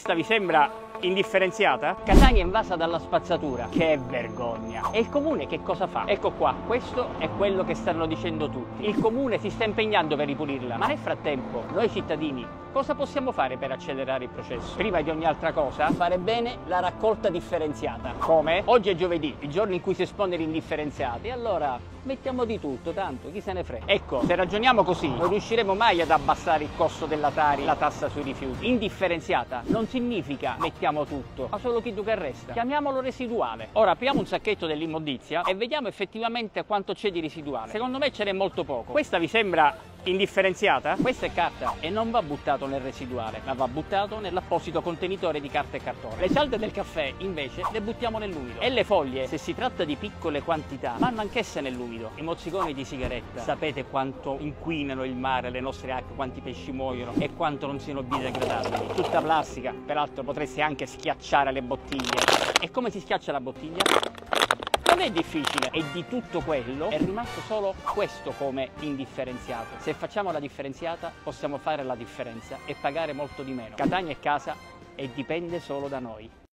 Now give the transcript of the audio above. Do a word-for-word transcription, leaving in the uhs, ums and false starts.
Questa vi sembra indifferenziata? Catania è invasa dalla spazzatura. Che vergogna! E il comune che cosa fa? Ecco qua, questo è quello che stanno dicendo tutti. Il comune si sta impegnando per ripulirla, ma nel frattempo noi cittadini cosa possiamo fare per accelerare il processo? Prima di ogni altra cosa, fare bene la raccolta differenziata. Come? Oggi è giovedì, il giorno in cui si espone l'indifferenziata, e allora mettiamo di tutto, tanto chi se ne frega. Ecco, se ragioniamo così, non riusciremo mai ad abbassare il costo della Tari, la tassa sui rifiuti. Indifferenziata non significa mettiamo tutto, ma solo chi tu che resta. Chiamiamolo residuale. Ora apriamo un sacchetto dell'immondizia e vediamo effettivamente quanto c'è di residuale. Secondo me ce n'è molto poco. Questa vi sembra indifferenziata? Questa è carta e non va buttato nel residuale, ma va buttato nell'apposito contenitore di carta e cartone. Le cialde del caffè invece le buttiamo nell'umido, e le foglie, se si tratta di piccole quantità, vanno anch'esse nell'umido. I mozziconi di sigaretta, sapete quanto inquinano il mare, le nostre acque, quanti pesci muoiono e quanto non siano biodegradabili. Tutta plastica, peraltro potresti anche schiacciare le bottiglie. E come si schiaccia la bottiglia? Non è difficile, e di tutto quello è rimasto solo questo come indifferenziato. Se facciamo la differenziata possiamo fare la differenza e pagare molto di meno. Catania è casa e dipende solo da noi.